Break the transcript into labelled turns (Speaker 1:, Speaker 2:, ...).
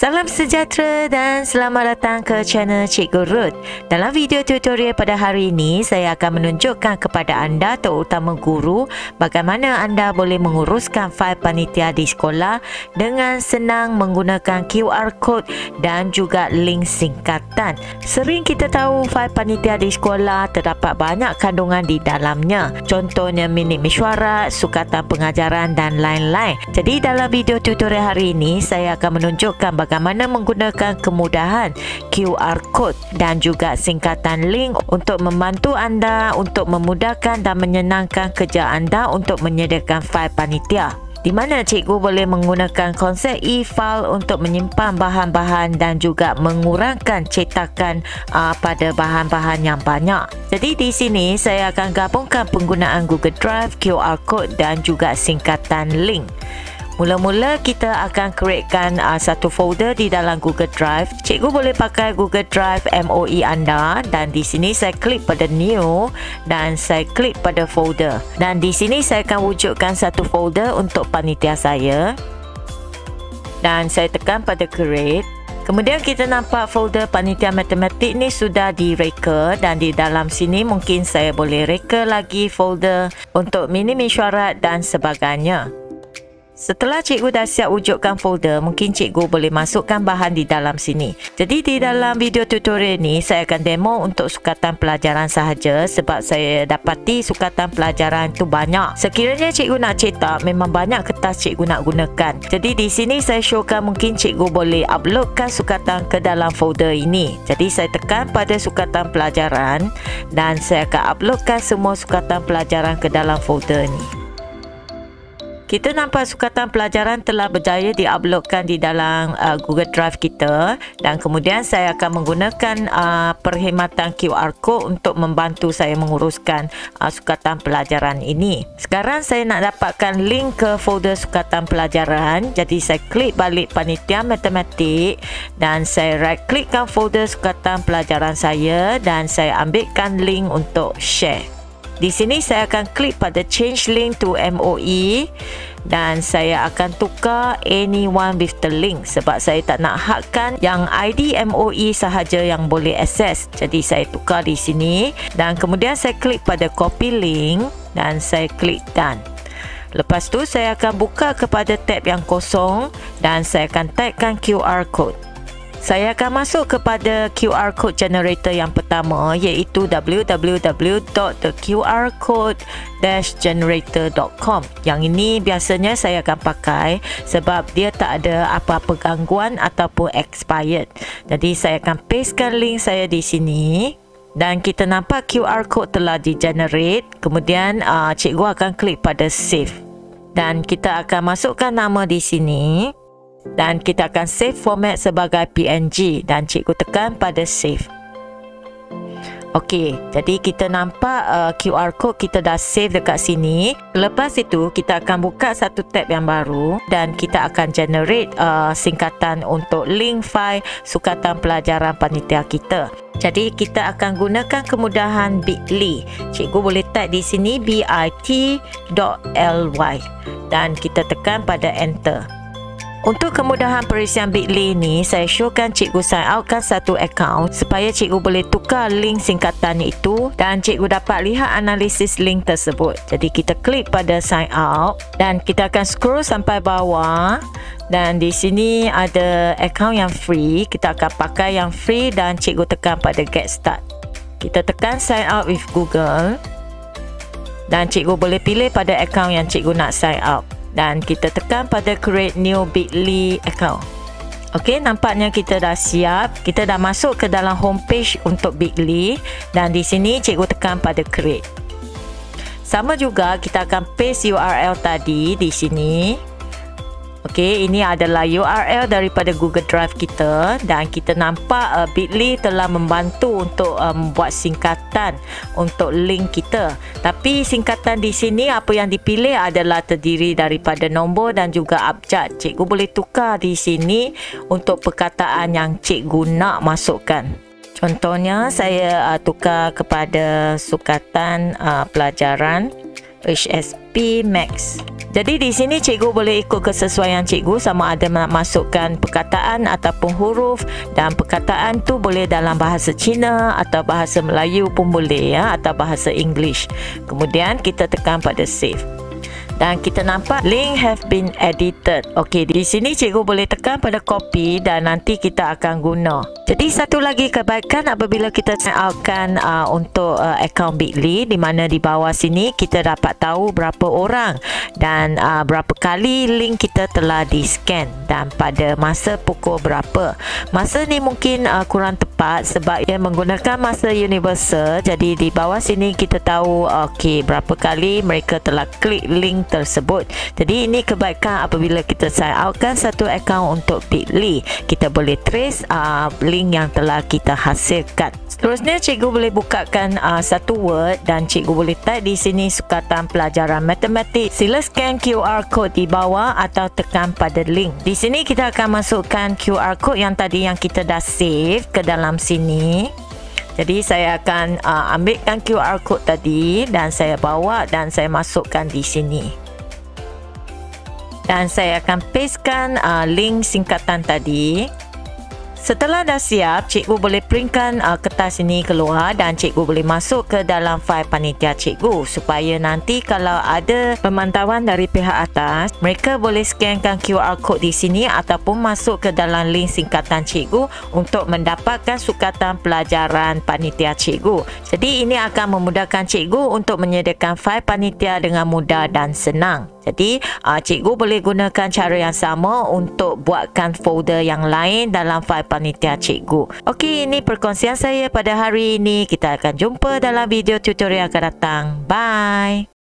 Speaker 1: Salam sejahtera dan selamat datang ke channel Cikgu Ruth. Dalam video tutorial pada hari ini, saya akan menunjukkan kepada anda, terutama guru, bagaimana anda boleh menguruskan fail panitia di sekolah dengan senang menggunakan QR code dan juga link singkatan. Sering kita tahu fail panitia di sekolah terdapat banyak kandungan di dalamnya. Contohnya minit mesyuarat, sukatan pengajaran dan lain-lain. Jadi dalam video tutorial hari ini, saya akan menunjukkan bagaimana menggunakan kemudahan QR code dan juga singkatan link untuk membantu anda untuk memudahkan dan menyenangkan kerja anda untuk menyediakan fail panitia, di mana cikgu boleh menggunakan konsep e-file untuk menyimpan bahan-bahan dan juga mengurangkan cetakan pada bahan-bahan yang banyak. Jadi di sini saya akan gabungkan penggunaan Google Drive, QR code dan juga singkatan link. Mula-mula kita akan createkan satu folder di dalam Google Drive. Cikgu boleh pakai Google Drive MOE anda dan di sini saya klik pada New dan saya klik pada Folder. Dan di sini saya akan wujudkan satu folder untuk panitia saya. Dan saya tekan pada Create. Kemudian kita nampak folder panitia matematik ni sudah direka dan di dalam sini mungkin saya boleh reka lagi folder untuk minit mesyuarat dan sebagainya. Setelah cikgu dah siap wujudkan folder, mungkin cikgu boleh masukkan bahan di dalam sini. Jadi di dalam video tutorial ni, saya akan demo untuk sukatan pelajaran sahaja sebab saya dapati sukatan pelajaran tu banyak. Sekiranya cikgu nak cetak, memang banyak kertas cikgu nak gunakan. Jadi di sini saya showkan mungkin cikgu boleh uploadkan sukatan ke dalam folder ini. Jadi saya tekan pada sukatan pelajaran dan saya akan uploadkan semua sukatan pelajaran ke dalam folder ni. Kita nampak sukatan pelajaran telah berjaya diuploadkan di dalam Google Drive kita dan kemudian saya akan menggunakan perkhidmatan QR code untuk membantu saya menguruskan sukatan pelajaran ini. Sekarang saya nak dapatkan link ke folder sukatan pelajaran, jadi saya klik balik panitia matematik dan saya right klikkan folder sukatan pelajaran saya dan saya ambilkan link untuk share. Di sini saya akan klik pada change link to MOE dan saya akan tukar anyone with the link sebab saya tak nak hadkan yang ID MOE sahaja yang boleh akses. Jadi saya tukar di sini dan kemudian saya klik pada copy link dan saya klik done. Lepas tu saya akan buka kepada tab yang kosong dan saya akan tagkan QR code. Saya akan masuk kepada QR code generator yang pertama iaitu www.qrcode-generator.com. Yang ini biasanya saya akan pakai sebab dia tak ada apa-apa gangguan ataupun expired. Jadi saya akan pastekan link saya di sini dan kita nampak QR code telah di-generate. Kemudian cikgu akan klik pada save dan kita akan masukkan nama di sini. Dan kita akan save format sebagai PNG dan cikgu tekan pada save. Okey, jadi kita nampak QR code kita dah save dekat sini. Lepas itu kita akan buka satu tab yang baru dan kita akan generate singkatan untuk link file sukatan pelajaran panitia kita. Jadi kita akan gunakan kemudahan bit.ly. Cikgu boleh type di sini bit.ly dan kita tekan pada enter. Untuk kemudahan perisian bit.ly ni, saya showkan cikgu sign outkan satu account supaya cikgu boleh tukar link singkatan itu dan cikgu dapat lihat analisis link tersebut. Jadi kita klik pada sign out dan kita akan scroll sampai bawah dan di sini ada account yang free. Kita akan pakai yang free dan cikgu tekan pada get start. Kita tekan sign out with Google dan cikgu boleh pilih pada account yang cikgu nak sign out. Dan kita tekan pada create new bit.ly account. Okey, nampaknya kita dah siap. Kita dah masuk ke dalam homepage untuk bit.ly dan di sini cikgu tekan pada create. Sama juga kita akan paste URL tadi di sini. Okey, ini adalah URL daripada Google Drive kita dan kita nampak bit.ly telah membantu untuk membuat singkatan untuk link kita. Tapi singkatan di sini apa yang dipilih adalah terdiri daripada nombor dan juga abjad. Cikgu boleh tukar di sini untuk perkataan yang cikgu nak masukkan. Contohnya saya tukar kepada sukatan pelajaran HSP Max. Jadi di sini cikgu boleh ikut kesesuaian cikgu sama ada nak masukkan perkataan ataupun huruf, dan perkataan tu boleh dalam bahasa Cina atau bahasa Melayu pun boleh ya, atau bahasa English. Kemudian kita tekan pada save. Dan kita nampak link have been edited. Okey, di sini cikgu boleh tekan pada copy dan nanti kita akan guna. Jadi satu lagi kebaikan apabila kita sign outkan untuk akaun Bitly, di mana di bawah sini kita dapat tahu berapa orang dan berapa kali link kita telah di-scan dan pada masa pukul berapa. Masa ni mungkin kurang tepat sebab ia menggunakan masa universal. Jadi di bawah sini kita tahu okey berapa kali mereka telah klik link tersebut. Jadi ini kebaikan apabila kita sign outkan satu akaun untuk Bitly. Kita boleh trace link yang telah kita hasilkan. Seterusnya cikgu boleh bukakan satu Word dan cikgu boleh type di sini sukatan pelajaran matematik. Sila scan QR code di bawah atau tekan pada link. Di sini kita akan masukkan QR code yang tadi yang kita dah save ke dalam sini. Jadi saya akan ambilkan QR code tadi dan saya bawa dan saya masukkan di sini. Dan saya akan pastekan link singkatan tadi. Setelah dah siap, cikgu boleh printkan kertas ini keluar dan cikgu boleh masuk ke dalam fail panitia cikgu supaya nanti kalau ada pemantauan dari pihak atas, mereka boleh scankan QR code di sini ataupun masuk ke dalam link singkatan cikgu untuk mendapatkan sukatan pelajaran panitia cikgu. Jadi ini akan memudahkan cikgu untuk menyediakan fail panitia dengan mudah dan senang. Jadi cikgu boleh gunakan cara yang sama untuk buatkan folder yang lain dalam fail panitia cikgu. Okey, ini perkongsian saya pada hari ini. Kita akan jumpa dalam video tutorial akan datang. Bye.